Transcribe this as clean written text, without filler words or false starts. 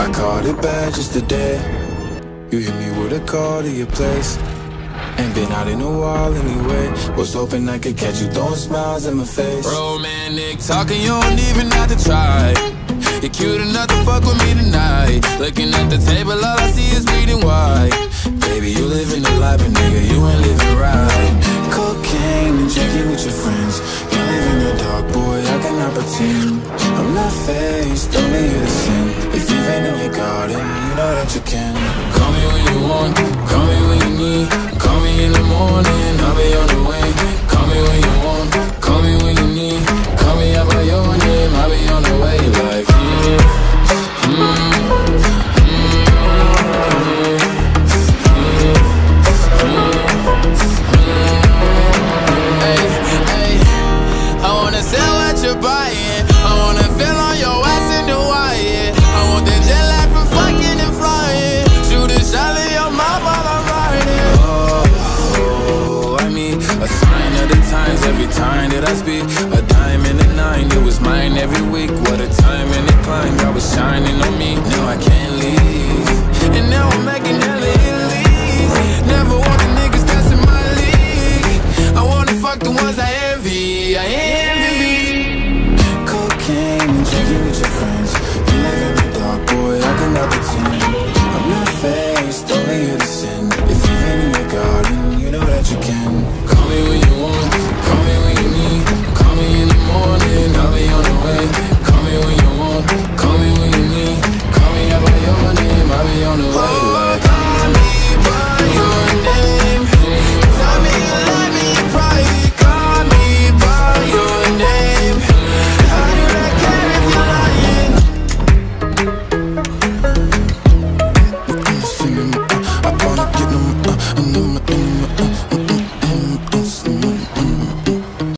I caught it bad just today. You hit me with a call to your place. Ain't been out in a while anyway. Was hoping I could catch you throwing smiles in my face. Romantic talking, you don't even have to try. You're cute enough to fuck with me tonight. Looking at the table, all I see is bleeding white. Baby, you living the life, but nigga, you ain't living right. Cocaine and drinking with your friends. You live in the dark, boy, I cannot pretend. I'm not faced, only you to sin. If you've been in your garden, you know that you can. Call me when you want, call me when you need. Call me in the morning, I'll be on the way. Call me when you want, call me when you need. Call me out by your name, I'll be on the way. Like, I wanna sell what you're buying. I wanna feel on your ass in Hawaii. I want that jet lag from fucking and flying. Shoot a shot in your mouth while I'm riding. Oh, I mean, a sign of the times every time that I speak. A dime and a nine, it was mine every week. What a time and a climb, God was shining on me. Now I can't leave, And now I'm making hella Italy. Never want the niggas that's in my league. I wanna fuck the ones I envy. I envy. cocaine and drinking with your friends. You live in the dark, boy, I cannot pretend. I'm not faced, only you to sin. If you've been in your garden, you know that you can. Call me when you want, call me when you need. Call me in the morning, I'll be on the way. Call me when you want, call me when you need. Call me out by your name, I'll be on the way. Like, call me by your name. Tell me you love me in private. Call me by your name. How do I care if you're lying? I'm singing, I wanna get them,